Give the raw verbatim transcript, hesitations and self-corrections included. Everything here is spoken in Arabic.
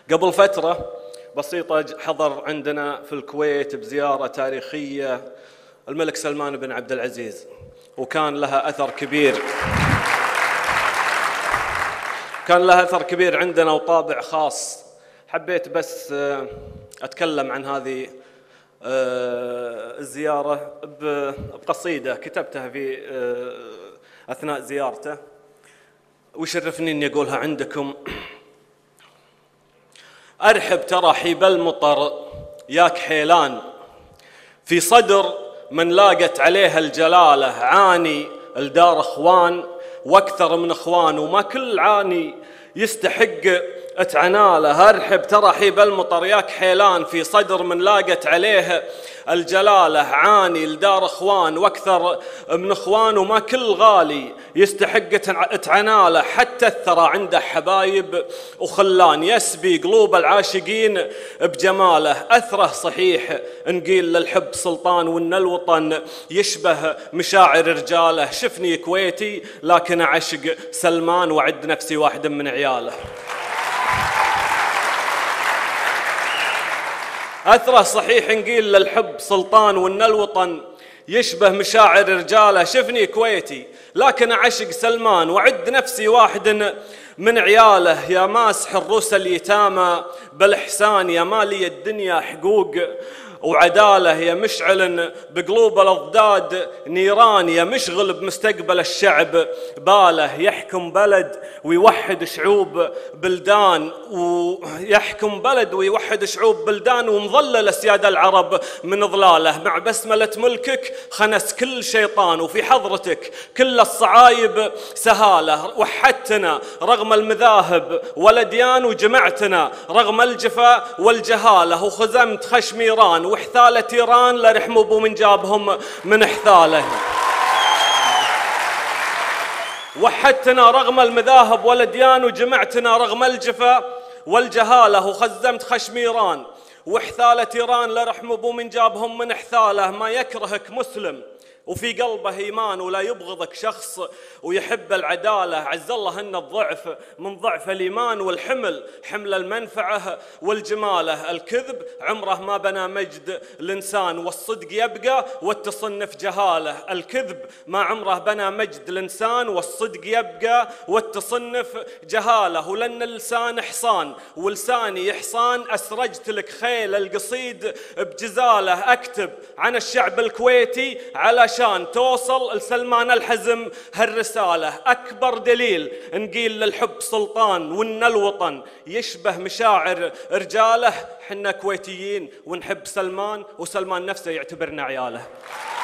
قبل فترة بسيطة حضر عندنا في الكويت بزيارة تاريخية الملك سلمان بن عبد العزيز، وكان لها أثر كبير كان لها أثر كبير عندنا وطابع خاص. حبيت بس أتكلم عن هذه الزيارة بقصيدة كتبتها في أثناء زيارته، ويشرفني أني أقولها عندكم. أرحب ترحيب المطر ياك حيلان، في صدر من لاقت عليها الجلالة، عاني الدار اخوان واكثر من اخوان، وما كل عاني يستحق اتعناله. ارحب ترحيب المطر ياك حيلان، في صدر من لاقت عليه الجلالة، عاني الدار اخوان واكثر من اخوان، وما كل غالي يستحق اتعناله. حتى الثرى عنده حبايب وخلان، يسبي قلوب العاشقين بجماله. اثره صحيح نقيل للحب سلطان، وان الوطن يشبه مشاعر رجاله. شفني كويتي لكن اعشق سلمان، وعد نفسي واحد من عياله. أثره صحيح نقيل للحب سلطان، وإن الوطن يشبه مشاعر رجاله. شفني كويتي لكن أعشق سلمان، وعد نفسي واحد من عياله. يا ماسح الروس اليتامى بالإحسان، يا مالي الدنيا حقوق وعدالة، يا مشعل بقلوب الأضداد نيران، يا مشغل بمستقبل الشعب باله. يحكم بلد ويوحد شعوب بلدان، ويحكم بلد ويوحد شعوب بلدان، ومظلل أسياد العرب من ظلاله. مع بسملة ملكك خنس كل شيطان، وفي حضرتك كل الصعايب سهالة. وحدتنا رغم المذاهب والأديان، وجمعتنا رغم الجفاء والجهالة. وخزمت خشميران وحثالة إيران، لرحموا بو من جابهم من حثاله. وحدتنا رغم المذاهب والأديان، وجمعتنا رغم الجفاء والجهالة. وخزمت خشميران وحثالة إيران، لرحموا بو من جابهم من حثاله. ما يكرهك مسلم وفي قلبه إيمان، ولا يبغضك شخص ويحب العدالة. عز الله أن الضعف من ضعف الإيمان، والحمل حمل المنفعة والجمالة. الكذب عمره ما بنى مجد الإنسان، والصدق يبقى والتصنف جهالة. الكذب ما عمره بنى مجد الإنسان، والصدق يبقى والتصنف جهالة. ولأن اللسان حصان ولساني حصان، أسرجت لك خيل القصيد بجزالة. أكتب عن الشعب الكويتي على عشان توصل لسلمان الحزم هالرسالة. أكبر دليل نقيل للحب سلطان، وإن الوطن يشبه مشاعر رجاله. حنا كويتيين ونحب سلمان، وسلمان نفسه يعتبرنا عياله.